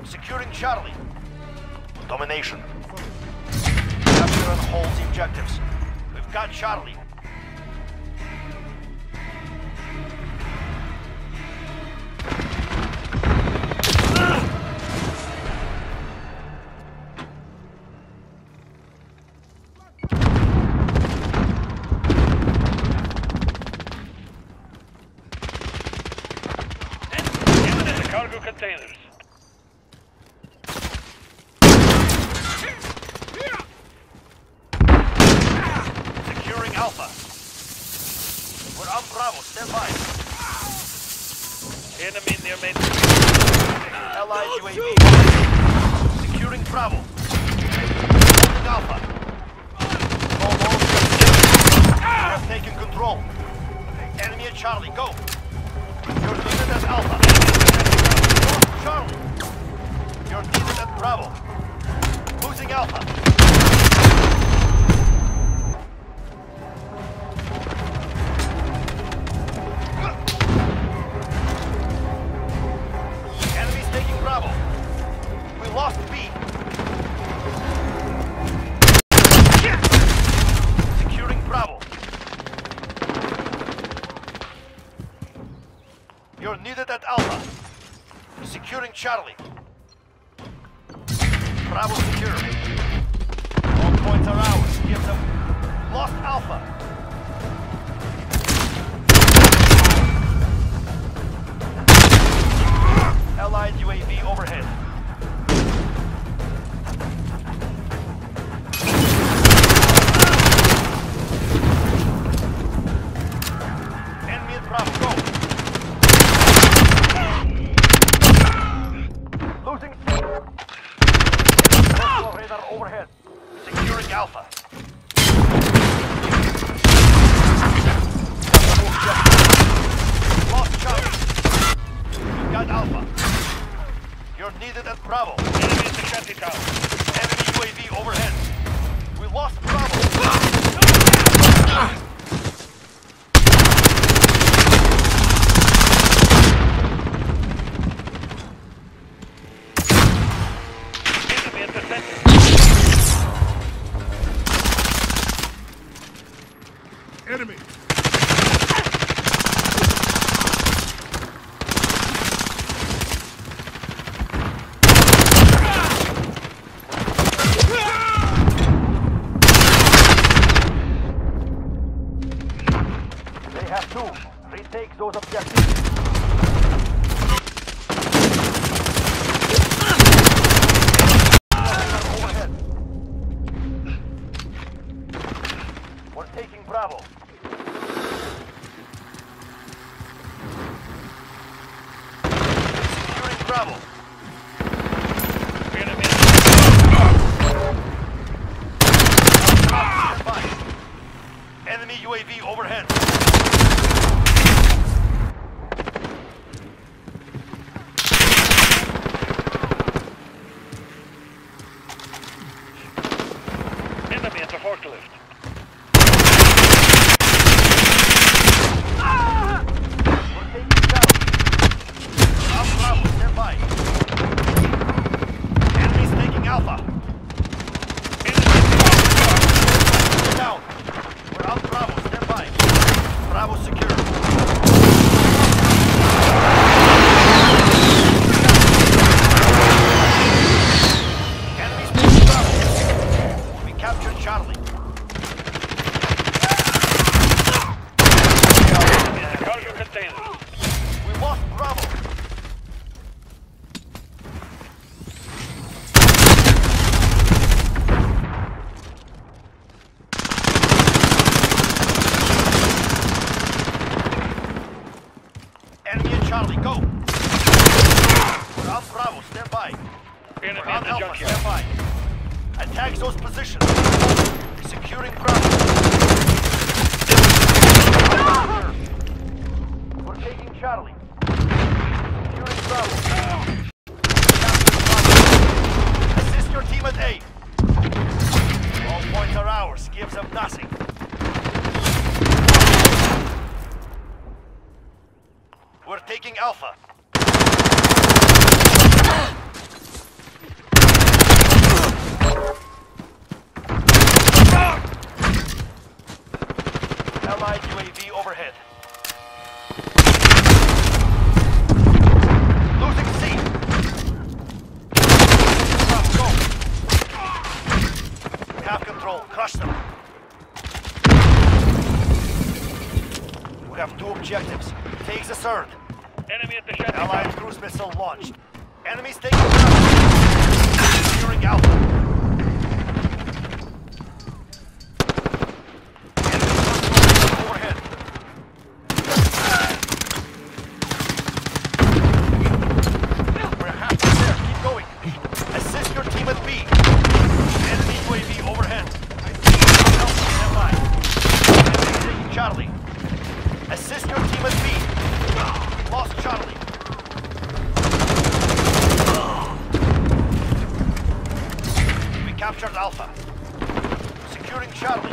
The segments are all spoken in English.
Securing Charlie. Domination. Capture and hold the objectives. We've got Charlie. Cargo containers. Securing Alpha. We're on Bravo. Stand by. Enemy near main. Allied UAV. Securing Bravo. Holding Alpha. We have taken control. Enemy at Charlie. Go. You're needed at Alpha. Charlie. You're needed at Bravo. Losing Alpha. Enemy's taking Bravo. We lost B. Securing Bravo. You're needed at Alpha. Securing Charlie. Bravo secure. All points are ours. Give them. Lost Alpha. Allied UAV overhead. Enemy at Bravo. Go. Losing C. Personal radar overhead. Securing Alpha. Lost Charlie. We've got Alpha. You're needed at Bravo. Enemy in the shanty town. Enemy UAV overhead. We lost Bravo. Enemy at the center. Enemy! They have two. Retake those objectives. Overhead. We're taking Bravo. Securing Bravo. Enemy. Stand by. Enemy UAV overhead. Enemy at the forklift. We're taking down. Up Bravo, stand by. Enemy's taking Alpha. Down. We're on Bravo, stand by. Bravo secure. Enemy's taking Bravo. We captured Charlie. Enemy at the cargo containers. We lost Bravo. Enemy and Charlie, go. We're on Bravo, stand by. Enemy We're at on the Alpha, junkyard. stand by. Attack those positions. Securing Bravo. We're taking Charlie. Securing Bravo. Assist your team at A. All points are ours. Give them nothing. We're taking Alpha. Allied UAV overhead. Losing C. Go. We have control. Crush them. We have 2 objectives. Take the third. Enemy at the shanty. Allied cruise missile launched. Enemies taking ground. Securing Alpha. Overhead. We're halfway there. Keep going. Assist your team at B. Enemy UAV overhead. Stand by. Enemy taking Charlie. Assist your team at B. Lost Charlie. We captured Alpha. Securing Charlie.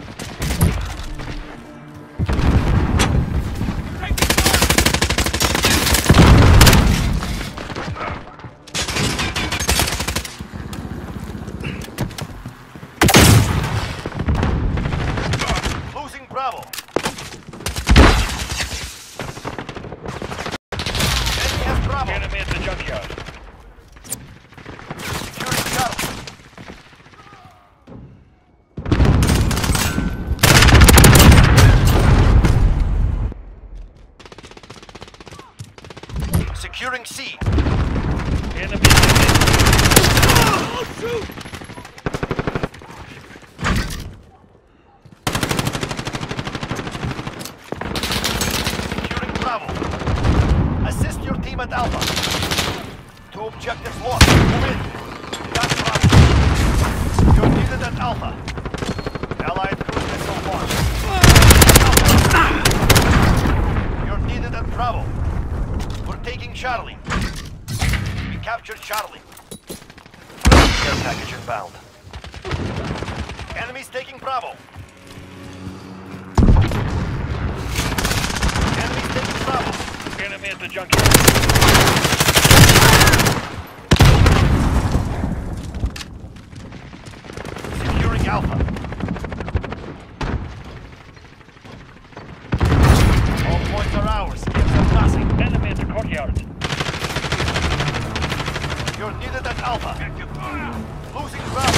Losing Bravo. Enemy has Bravo. Enemy at the junkyard. Securing Charlie. Securing C. Enemy at Oh, shoot! Securing Bravo. Assist your team at Alpha. 2 objectives lost. Move in. Got Bravo. You're needed at Alpha. Allied cruise missile launched. You're needed at Bravo. We're taking Charlie. We captured Charlie. Care package inbound. Enemies taking Bravo. Enemies taking Bravo. Enemy at the junkyard. Securing Alpha. All points are ours. Give them nothing. Enemy at the courtyard. You're needed at Alpha. Losing Bravo.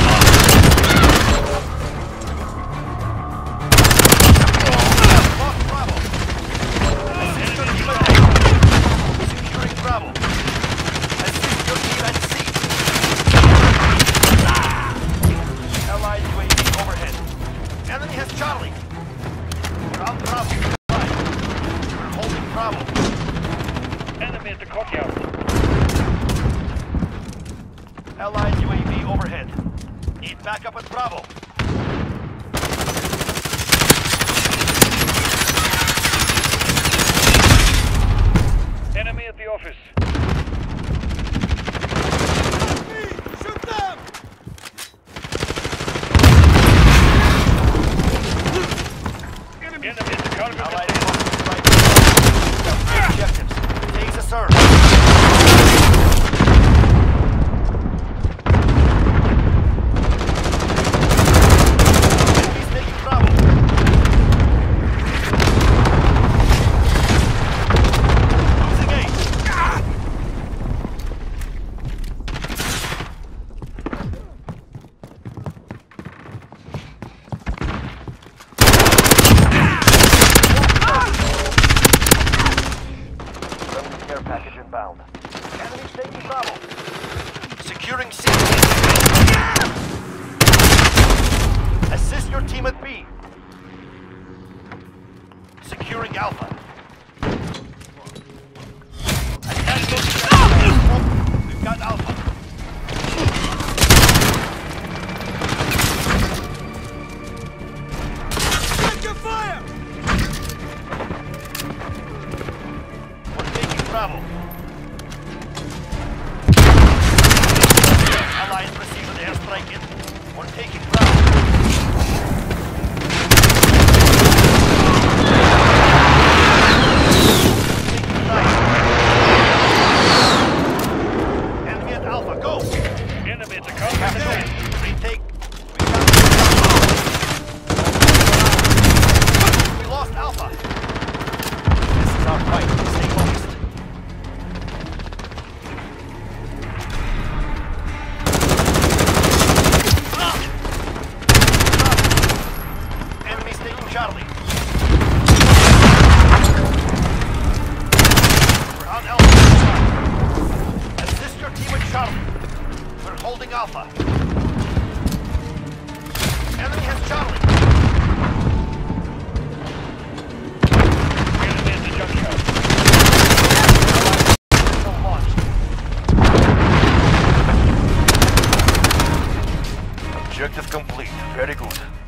Lost Bravo. Assist your team at A. Securing Bravo. Assist your team at C. Allied UAV overhead. Enemy has Charlie. We're on Bravo. Right. We're holding Bravo. Enemy at the courtyard. Allied UAV overhead. Need backup at Bravo. Enemy at the office. Shoot them! Enemy at the cargo Allied container. right. Objectives. Take the serve. Enemies taking Bravo. Losing A. Friendly care package inbound. Enemies taking Bravo. Securing C. Assist your team at B. Securing Alpha. Attack those. We've got Alpha. Take your fire! We're taking Bravo. Allied precision airstrike in. We're taking Bravo. Charlie. We're on Alpha. Assist your team at Charlie. We're holding Alpha. Enemy has Charlie. Enemy at the junkyard. Missile launched. Objective complete. Very good.